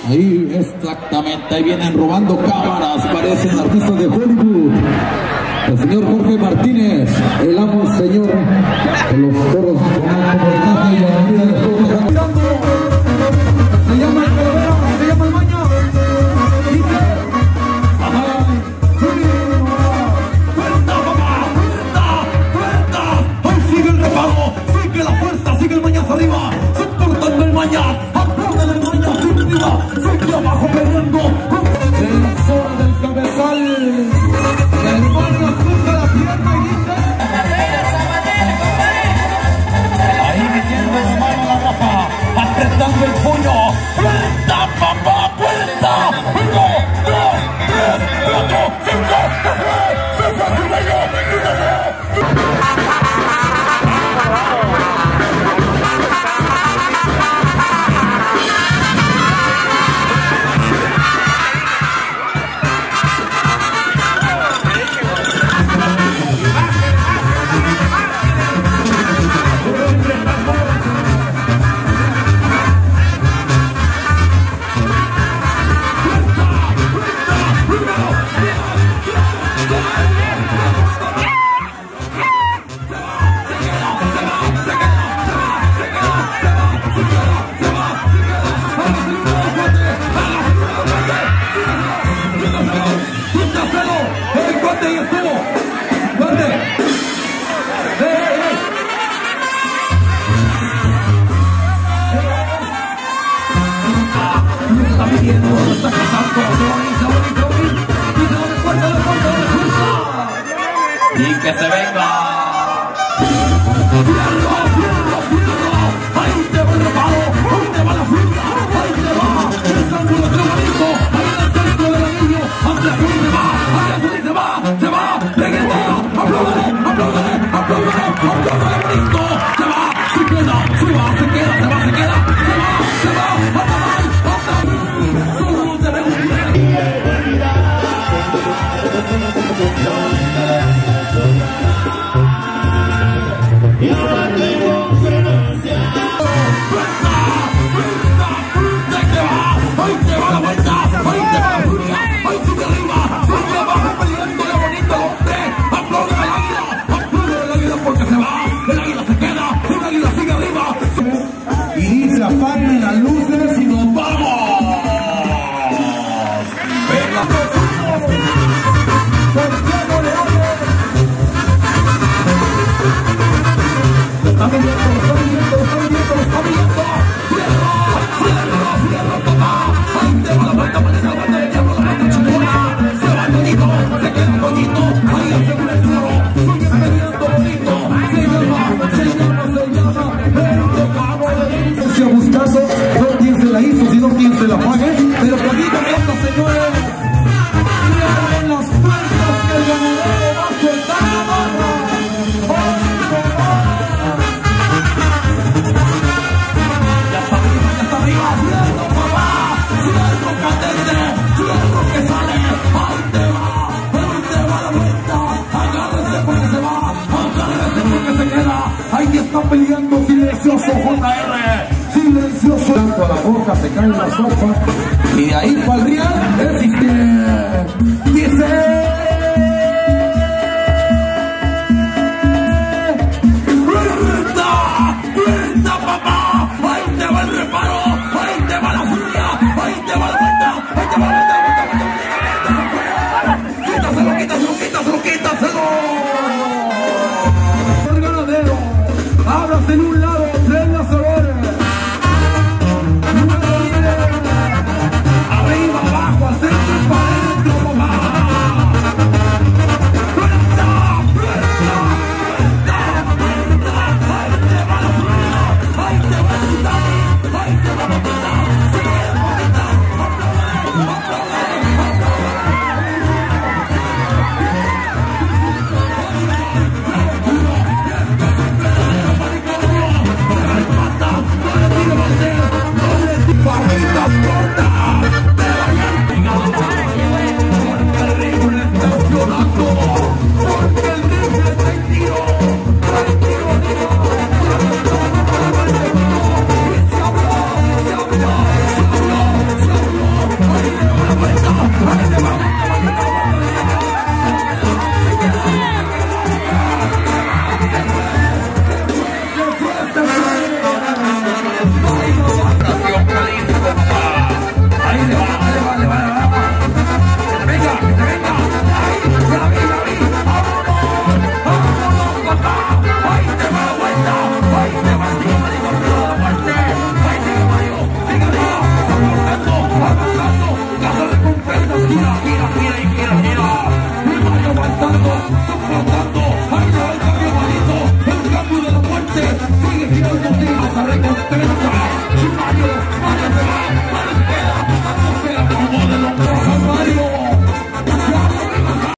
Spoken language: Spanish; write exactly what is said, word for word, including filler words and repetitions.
Ahí, exactamente, ahí vienen robando cámaras, parecen artistas de Hollywood. El señor Jorge Martínez, el amo señor de los toros. Se llama el calavera, se llama el maño. Dice, ¡fuerza, papá! ¡Fuerza! ¡Fuerza! Hoy sigue el repago, sigue la fuerza, sigue el mañazo arriba, soportando el mañazo. Aplauden el mañazo arriba, sigue abajo peleando. Defensora del cabezal. El maño cruza la pierna y dice, ahí metiendo la mano a la rafa, apretando el puño. ¡Fuerza, papá! ¡Fuerza! ¡Uno, dos, tres, cuatro, cinco! ¡Se fue! ¡Se fue su bello! Y que se venga. ¡Fierro, fierro, fierro! ¡Ahí te va el reparo! ¡Ahí te va la fibra! ¡Ahí te va! ¡El ángulo de bonito! ¡Ahí en el centro del anillo! ¡Hacia azul se va! ¡Hacia azul se va! ¡Se va! ¡Regueteo! ¡Apláudale! ¡Apláudale! ¡Apláudale! ¡Apláudale bonito! ¡Se va! ¡Se queda! ¡Se va! ¡Se queda! ¡Se va! ¡Se queda! ¡Se va! ¡Se va! ¡Hasta ahí! ¡Hasta ahí! ¡Solo te veo un apaguen las luces y nos vamos. Venga, Santiago Leones. Lo está viendo, lo está viendo, lo está viendo, lo está viendo. Fierro, fierro, fierro, papá. Ahí te va la vuelta, parece la vuelta de diablo, la vuelta chingona. Se va el bonito, se queda bonito. Ahí asegura el toro, sigue peleando bonito. Se llama, se llama, se llama. El cabo de buscando, no quien se la hizo, sino quien se la pague, pero que diga esto, señores, y abren las puertas que el ganadero va a soltar la barra. Ya está arriba, ya está arriba, cierro papá, cierro cadete, cierro que sale, ahí te va, ahí te va la vuelta, agárrese porque se va, agárrese porque se queda, ahí está peleando silencioso J R. Silencioso, tanto a la boca se cae la sopa y de ahí para el real existe, dice.